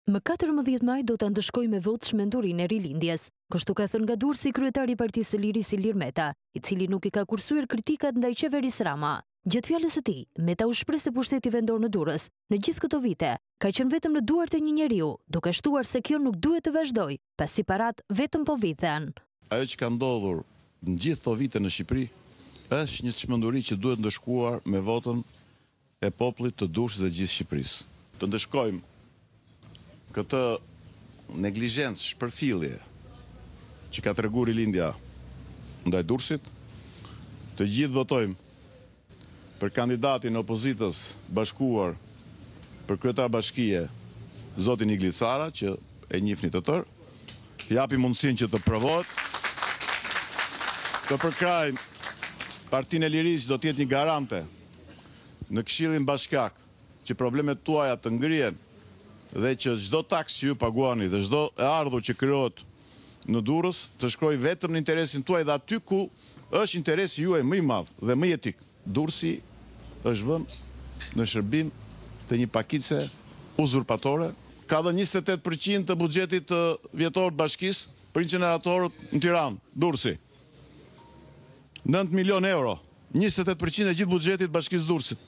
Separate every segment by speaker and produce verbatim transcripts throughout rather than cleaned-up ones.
Speaker 1: Më katërmbëdhjetë maj do të ndëshkoj me votë shmendurinë e rilindjes. Kështu ka thënë nga Durrësi kryetari i Partisë së Lirisë Ilir Meta, i cili nuk i ka kursyer kritikat ndaj qeverisë Rama. Gjatë fjalës së tij, Meta u shpreh se pushteti vendor në Durrës në gjithë këto vite ka qenë vetëm në duart e një njeriu, duke shtuar se kjo nuk duhet të vazhdojë, pasi parat vetëm po viten.
Speaker 2: Ajo që ka ndodhur në gjithë këto vite në Shqipëri është një çmenduri që duhet ndëshkuar me votën e popullit të Durrësit dhe gjithë Shqipërisë. Të ndëshkojmë këtë neglizhencë, shpërfillje që ka treguar rilindja ndaj Durrësit, të gjithë votojmë për kandidatin e opozitës bashkuar për kryetar bashkie, zotin Igli Sara, që e njihni të tërë, të japi mundësinë që të provohet, të përkrajmë Partinë e Lirisë do të jetë një garante në Këshillin Bashkiak që problemet tuaja të ngrihen dhe që çdo taks që ju paguani dhe çdo e ardhur që krijohet në Durrës të shkojë vetëm në interesin tuaj dhe aty ku është interesi juaj më i madh dhe më etik. Durrësi është vënë në shërbim të një pakice uzurpatore. Ka dhënë njëzet e tetë përqind të buxhetit vjetor të bashkisë për incineratorët në Tiranë, Durrësi. nëntë milion euro, njëzet e tetë përqind e gjithë buxhetit të bashkisë Durrësit.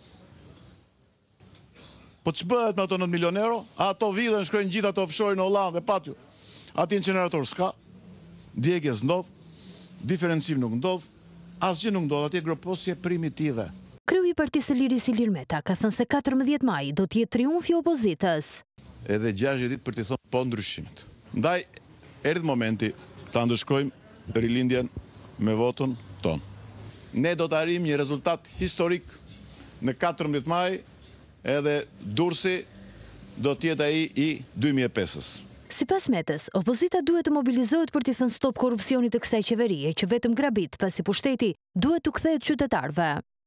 Speaker 2: Po që bëhet me ato nëntë milion euro? Ato vidhen, shkojnë gjithë ato offshore në Hollandë dhe patju. Ati incinerator s'ka, djegje s'ndodh, diferencim nuk ndodh, asgjë nuk ndodh, atje groposje primitive.
Speaker 1: Kreu i Partisë së Lirisë Ilir Meta ka thënë se katërmbëdhjetë maj do të jetë triumfi i opozitës.
Speaker 2: Edhe gjashtë ditë për të thënë po ndryshimet. Ndaj erdhi momenti ta ndëshkojmë rilindjen me votën tonë. Ne do të arrijmë një rezultat historik në katërmbëdhjetë maj, edhe Durrësi do të jetë ai i dy mijë e pesës.
Speaker 1: Sipas Metës, opozita duhet të mobilizohet për të thënë stop korrupsionit të kësaj qeverie që vetëm grabit, pasi pushteti duhet t'u kthehet qytetarëve.